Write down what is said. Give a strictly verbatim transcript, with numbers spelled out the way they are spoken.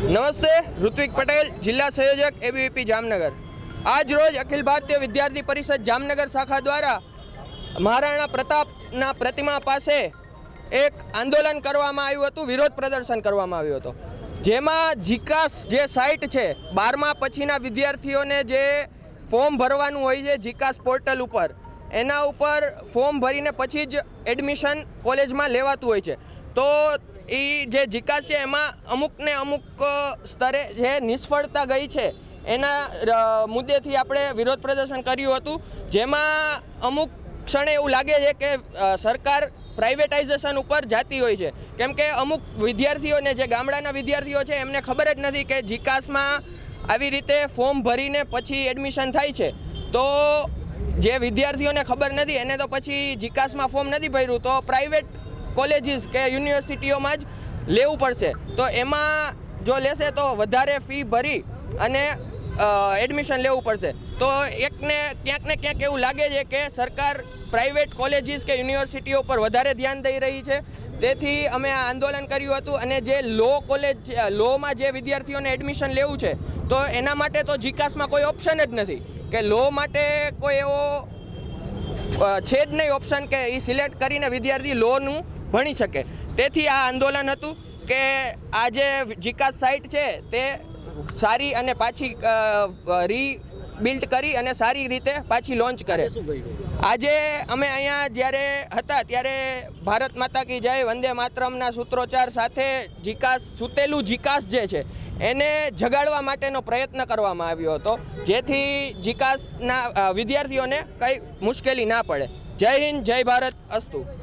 नमस्ते, ऋत्विक पटेल, जिला संयोजक एबीवीपी जामनगर। आज रोज अखिल भारतीय विद्यार्थी परिषद जामनगर शाखा द्वारा महाराणा प्रतापना प्रतिमा पासे एक आंदोलन करवामां आव्युं हतुं, विरोध प्रदर्शन करवामां आव्युं हतुं, जेमां जीकास जे साइट छे बारमा पछीना विद्यार्थीओने जे फॉर्म भरवानुं होय छे जीकास पोर्टल उपर, एना उपर फॉर्म भरीने पछी ज एडमिशन कॉलेजमां लेवातुं होय छे। तो ई जे जीकास छे एमां अमुक ने अमुक स्तरे जे निष्फळता गई छे एना मुद्देथी आपणे विरोध प्रदर्शन कर्युं हतुं, जेमां अमुक क्षणे एवुं लागे छे के सरकार प्राइवेटाइजेशन उपर जाती होय छे, केम के अमुक विद्यार्थीओने जे गामडाना विद्यार्थीओ छे एमने खबर ज नथी के जीकासमां आवी रीते फॉर्म भरीने पछी एडमिशन थाय छे। तो जे विद्यार्थीओने खबर नथी एने तो पछी जीकासमां फॉर्म नथी भर्युं तो प्राइवेट कॉलेजीस के यूनिवर्सिटीओमां ज लेवुं पड़शे। तो एमां जो लेशे तो वधारे फी भरी अने एडमिशन लेवुं पड़शे। तो एकने क्यांक ने क्यांक एवुं लागे छे के सरकार प्राइवेट कॉलेजीस के यूनिवर्सिटीओ पर वधारे ध्यान दई रही छे, तेथी अमे आ आंदोलन कर्युं हतुं। अने जे लॉ कॉलेज लॉ में जे विद्यार्थीओने एडमिशन लेवुं छे तो एना माटे तो जीकासमां कोई ऑप्शन ज नथी के लॉ माटे कोई एवो छे ज नहीं ऑप्शन के ई सिलेक्ट करीने विद्यार्थी लॉनुं भणी शके। तेथी आ आंदोलन हतुं के आ जे जीकास साइट छे ते सारी अने पाછી रीबिल्ड करी अने सारी रीते पाછી लॉन्च करे। आजे अमे अहींया ज्यारे हता त्यारे भारत माता की जय वंदे मातरमना सूत्रोच्चार साथे जीकास सूतेलुं जीकास जे छे एने जगाडवा माटेनो प्रयत्न करवामां आव्यो हतो, जेथी जीकासना विद्यार्थीओने कई मुश्केली ना पड़े। जय हिंद, जय भारत, अस्तु।